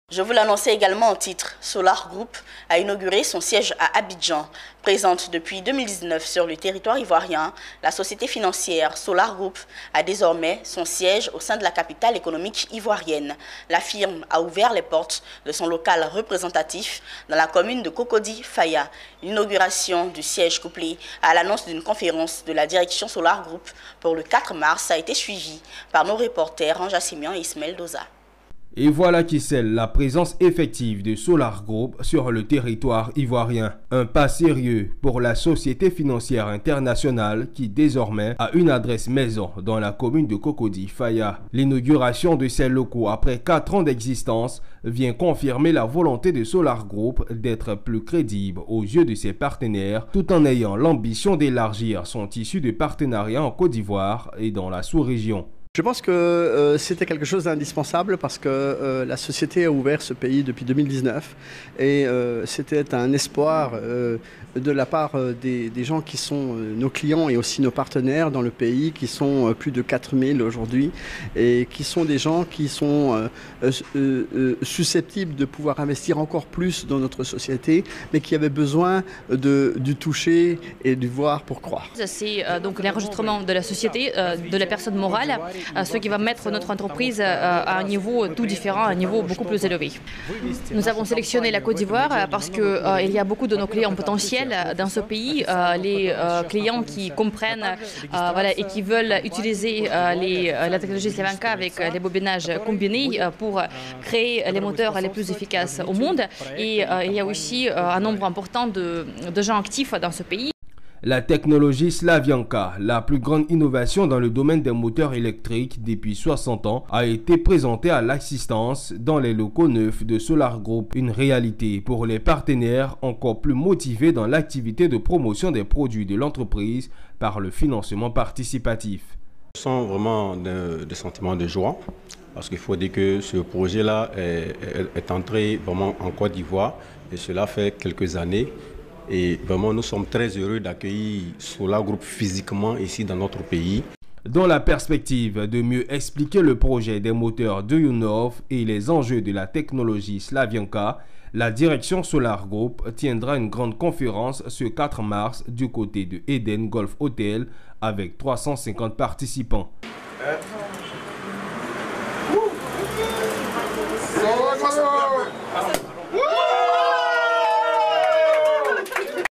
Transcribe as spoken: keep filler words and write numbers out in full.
Je vous l'annonçais également en titre, Solar Group a inauguré son siège à Abidjan. Présente depuis deux mille dix-neuf sur le territoire ivoirien, la société financière Solar Group a désormais son siège au sein de la capitale économique ivoirienne. La firme a ouvert les portes de son local représentatif dans la commune de Cocody-Faya. L'inauguration du siège couplée à l'annonce d'une conférence de la direction Solar Group pour le quatre mars a été suivie par nos reporters Anja Simian et Ismaël Doza. Et voilà qui scelle la présence effective de Solar Group sur le territoire ivoirien. Un pas sérieux pour la société financière internationale qui désormais a une adresse maison dans la commune de Cocody-Faya. L'inauguration de ces locaux après quatre ans d'existence vient confirmer la volonté de Solar Group d'être plus crédible aux yeux de ses partenaires tout en ayant l'ambition d'élargir son tissu de partenariat en Côte d'Ivoire et dans la sous-région. Je pense que euh, c'était quelque chose d'indispensable parce que euh, la société a ouvert ce pays depuis deux mille dix-neuf et euh, c'était un espoir euh, de la part euh, des, des gens qui sont euh, nos clients et aussi nos partenaires dans le pays, qui sont euh, plus de quatre mille aujourd'hui et qui sont des gens qui sont euh, euh, euh, susceptibles de pouvoir investir encore plus dans notre société, mais qui avaient besoin de, du toucher et du voir pour croire. C'est euh, donc l'enregistrement de la société, euh, de la personne morale, ce qui va mettre notre entreprise à un niveau tout différent, à un niveau beaucoup plus élevé. Nous avons sélectionné la Côte d'Ivoire parce qu'il euh, y a beaucoup de nos clients potentiels dans ce pays, euh, les euh, clients qui comprennent euh, voilà, et qui veulent utiliser euh, les, la technologie Slavianka avec les bobinages combinés euh, pour créer les moteurs les plus efficaces au monde. Et euh, il y a aussi euh, un nombre important de, de gens actifs dans ce pays. La technologie Slavianka, la plus grande innovation dans le domaine des moteurs électriques depuis soixante ans, a été présentée à l'assistance dans les locaux neufs de Solar Group. Une réalité pour les partenaires encore plus motivés dans l'activité de promotion des produits de l'entreprise par le financement participatif. Je sens vraiment des sentiments de joie parce qu'il faut dire que ce projet-là est, est entré vraiment en Côte d'Ivoire et cela fait quelques années. Et vraiment, nous sommes très heureux d'accueillir Solar Group physiquement ici dans notre pays. Dans la perspective de mieux expliquer le projet des moteurs de Yunov et les enjeux de la technologie Slavianka, la direction Solar Group tiendra une grande conférence ce quatre mars du côté de Eden Golf Hotel avec trois cent cinquante participants. Euh.